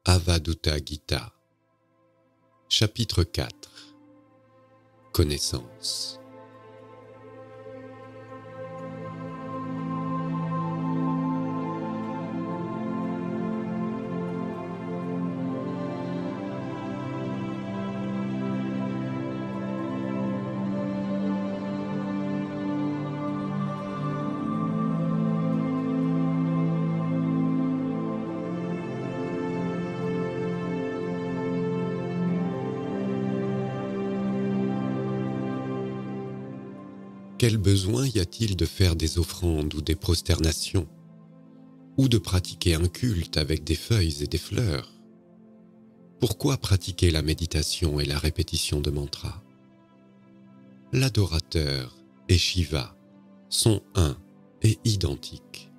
Avadhuta Gita, chapitre 4. Connaissance. Quel besoin y a-t-il de faire des offrandes ou des prosternations, ou de pratiquer un culte avec des feuilles et des fleurs? Pourquoi pratiquer la méditation et la répétition de mantras? L'adorateur et Shiva sont un et identiques.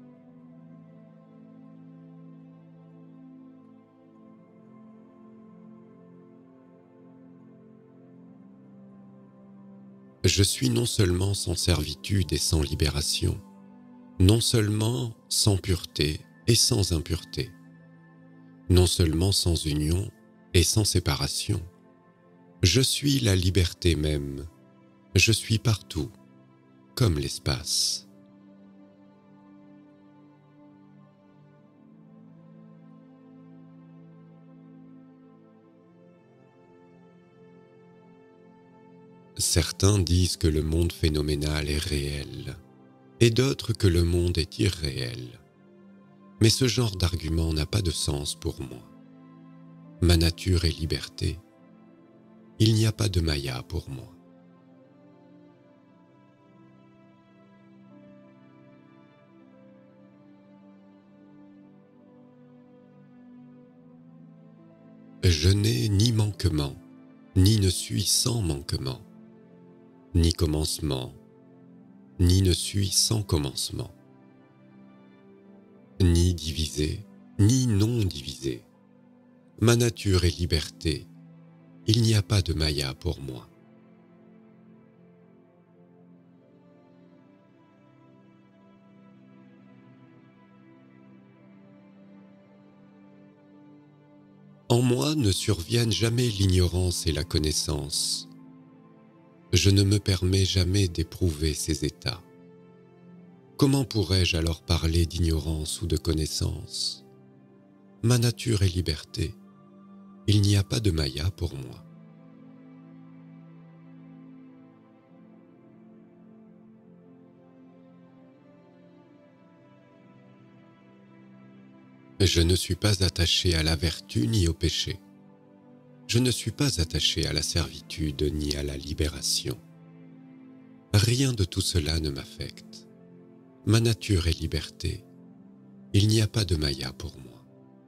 Je suis non seulement sans servitude et sans libération, non seulement sans pureté et sans impureté, non seulement sans union et sans séparation. Je suis la liberté même, je suis partout, comme l'espace. Certains disent que le monde phénoménal est réel, et d'autres que le monde est irréel. Mais ce genre d'argument n'a pas de sens pour moi. Ma nature est liberté. Il n'y a pas de maya pour moi. Je n'ai ni manquement, ni ne suis sans manquement, ni commencement, ni ne suis sans commencement, ni divisé, ni non divisé. Ma nature est liberté, il n'y a pas de maya pour moi. En moi ne surviennent jamais l'ignorance et la connaissance. Je ne me permets jamais d'éprouver ces états. Comment pourrais-je alors parler d'ignorance ou de connaissance? Ma nature est liberté. Il n'y a pas de maya pour moi. Je ne suis pas attaché à la vertu ni au péché. Je ne suis pas attaché à la servitude ni à la libération. Rien de tout cela ne m'affecte. Ma nature est liberté. Il n'y a pas de maya pour moi.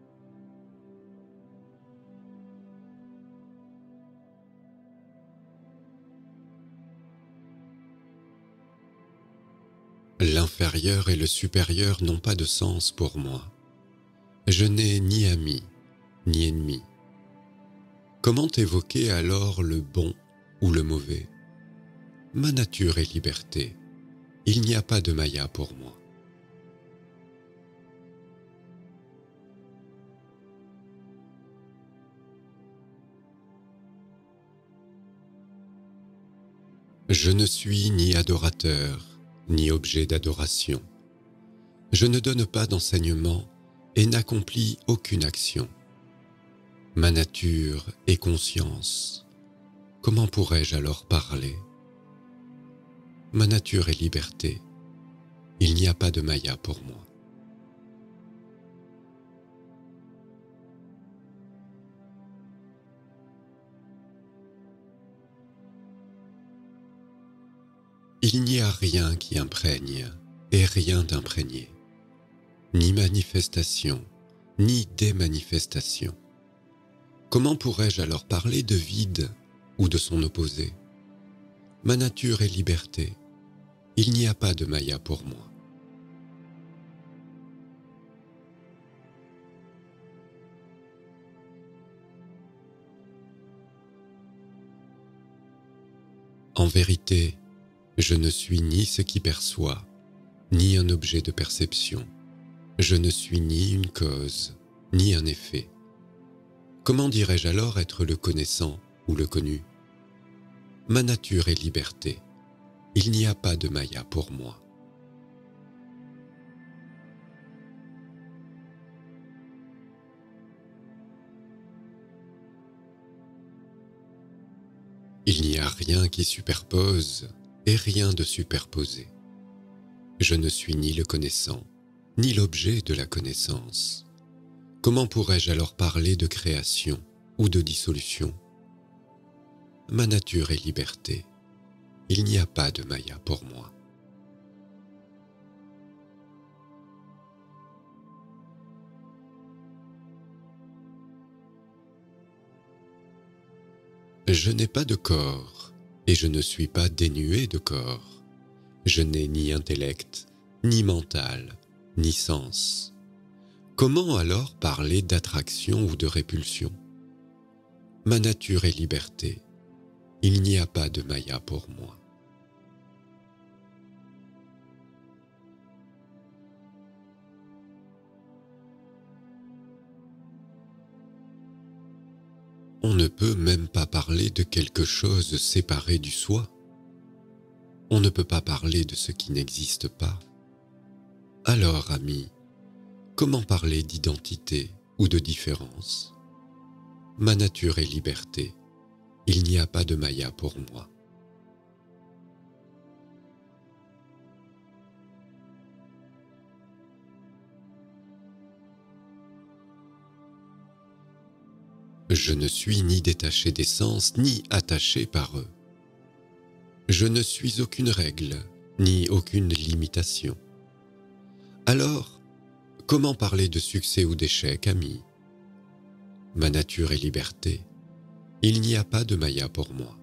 L'inférieur et le supérieur n'ont pas de sens pour moi. Je n'ai ni ami, ni ennemi. Comment évoquer alors le bon ou le mauvais? Ma nature est liberté. Il n'y a pas de maya pour moi. Je ne suis ni adorateur, ni objet d'adoration. Je ne donne pas d'enseignement et n'accomplis aucune action. Ma nature est conscience. Comment pourrais-je alors parler? Ma nature est liberté. Il n'y a pas de maya pour moi. Il n'y a rien qui imprègne et rien d'imprégné, ni manifestation, ni démanifestation. Comment pourrais-je alors parler de vide ou de son opposé? Ma nature est liberté. Il n'y a pas de maya pour moi. En vérité, je ne suis ni ce qui perçoit, ni un objet de perception. Je ne suis ni une cause, ni un effet. Comment dirais-je alors être le connaissant ou le connu? Ma nature est liberté. Il n'y a pas de Maya pour moi. Il n'y a rien qui superpose et rien de superposé. Je ne suis ni le connaissant, ni l'objet de la connaissance. Comment pourrais-je alors parler de création ou de dissolution? Ma nature est liberté. Il n'y a pas de Maya pour moi. Je n'ai pas de corps et je ne suis pas dénué de corps. Je n'ai ni intellect, ni mental, ni sens. Comment alors parler d'attraction ou de répulsion? Ma nature est liberté. Il n'y a pas de Maya pour moi. On ne peut même pas parler de quelque chose séparé du soi. On ne peut pas parler de ce qui n'existe pas. Alors, ami, comment parler d'identité ou de différence? Ma nature est liberté. Il n'y a pas de Maya pour moi. Je ne suis ni détaché des sens, ni attaché par eux. Je ne suis aucune règle, ni aucune limitation. Alors, comment parler de succès ou d'échec, ami? Ma nature est liberté. Il n'y a pas de Maya pour moi.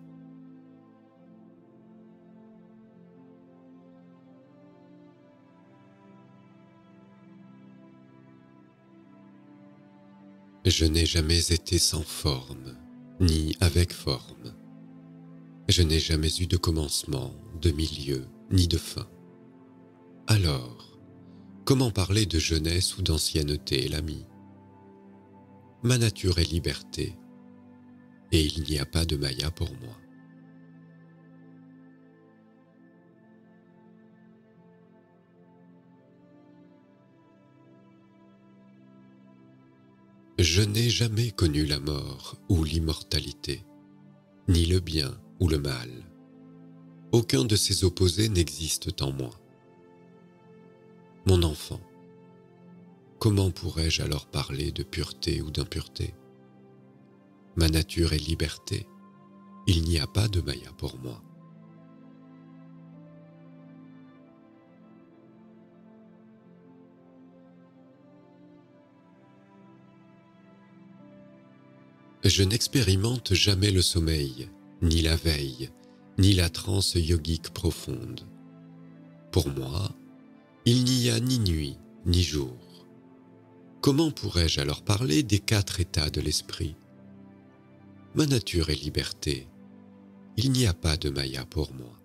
Je n'ai jamais été sans forme, ni avec forme. Je n'ai jamais eu de commencement, de milieu, ni de fin. Alors, comment parler de jeunesse ou d'ancienneté, l'ami? Ma nature est liberté, et il n'y a pas de Maya pour moi. Je n'ai jamais connu la mort ou l'immortalité, ni le bien ou le mal. Aucun de ces opposés n'existe en moi. Mon enfant, comment pourrais-je alors parler de pureté ou d'impureté? Ma nature est liberté. Il n'y a pas de Maya pour moi. Je n'expérimente jamais le sommeil, ni la veille, ni la transe yogique profonde. Pour moi, il n'y a ni nuit, ni jour. Comment pourrais-je alors parler des 4 états de l'esprit? Ma nature est liberté. Il n'y a pas de Maya pour moi.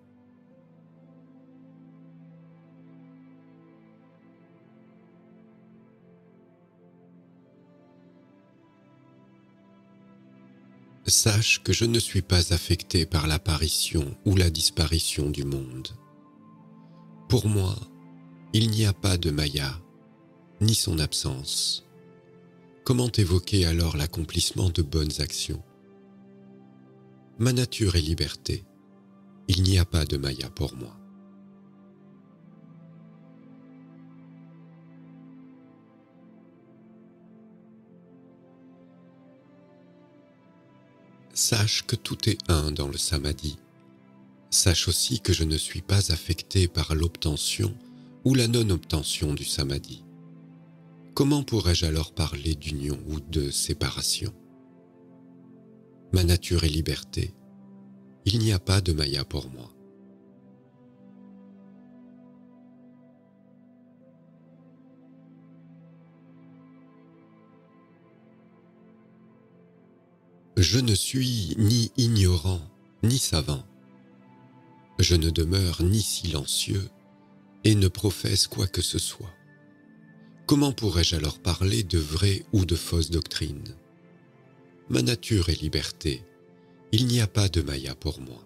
Sache que je ne suis pas affecté par l'apparition ou la disparition du monde. Pour moi, il n'y a pas de Maya, ni son absence. Comment évoquer alors l'accomplissement de bonnes actions? Ma nature est liberté. Il n'y a pas de Maya pour moi. Sache que tout est un dans le samadhi. Sache aussi que je ne suis pas affecté par l'obtention ou la non-obtention du samadhi. Comment pourrais-je alors parler d'union ou de séparation? Ma nature est liberté. Il n'y a pas de Maya pour moi. Je ne suis ni ignorant, ni savant. Je ne demeure ni silencieux et ne professe quoi que ce soit. Comment pourrais-je alors parler de vraie ou de fausse doctrine? Ma nature est liberté. Il n'y a pas de Maya pour moi.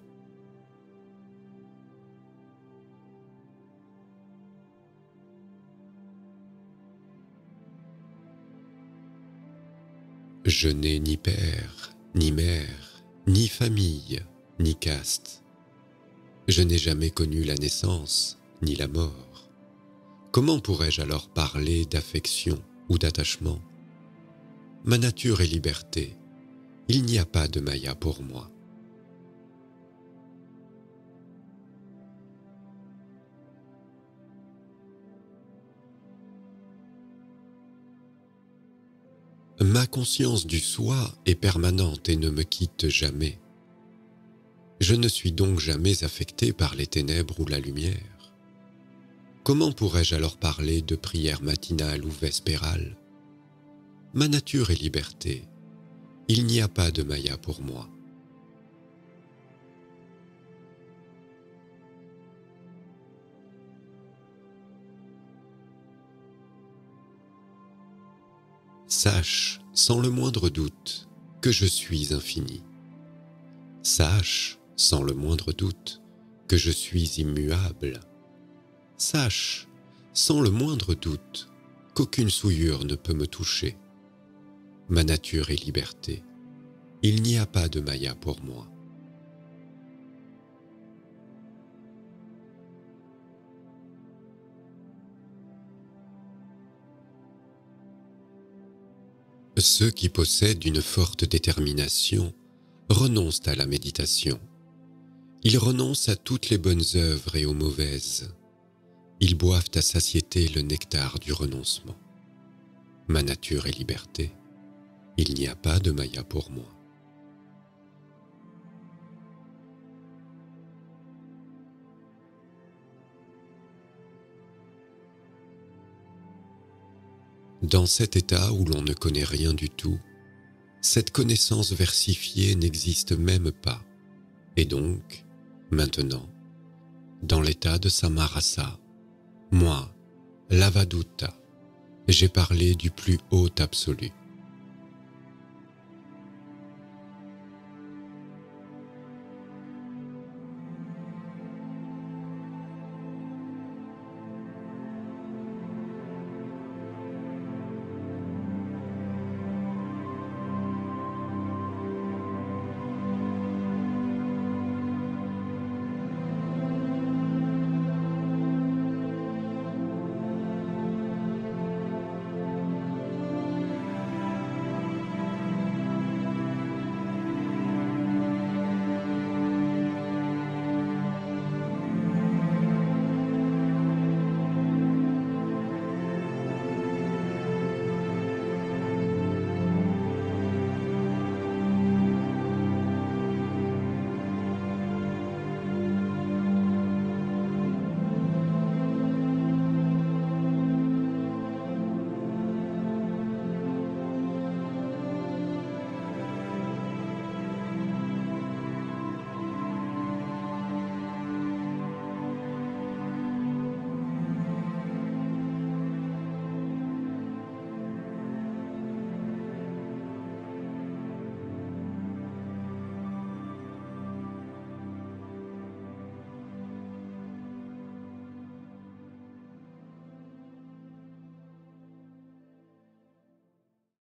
Je n'ai ni père, ni mère, ni famille, ni caste. Je n'ai jamais connu la naissance, ni la mort. Comment pourrais-je alors parler d'affection ou d'attachement? Ma nature est liberté. Il n'y a pas de Maya pour moi. Ma conscience du soi est permanente et ne me quitte jamais. Je ne suis donc jamais affecté par les ténèbres ou la lumière. Comment pourrais-je alors parler de prière matinale ou vespérale? Ma nature est liberté. Il n'y a pas de Maya pour moi. Sache, sans le moindre doute, que je suis infini. Sache, sans le moindre doute, que je suis immuable. Sache, sans le moindre doute, qu'aucune souillure ne peut me toucher. Ma nature est liberté. Il n'y a pas de Maya pour moi. Ceux qui possèdent une forte détermination renoncent à la méditation. Ils renoncent à toutes les bonnes œuvres et aux mauvaises. Ils boivent à satiété le nectar du renoncement. Ma nature est liberté. Il n'y a pas de Maya pour moi. Dans cet état où l'on ne connaît rien du tout, cette connaissance versifiée n'existe même pas. Et donc, maintenant, dans l'état de Samarasa, moi, l'Avadutta, j'ai parlé du plus haut absolu.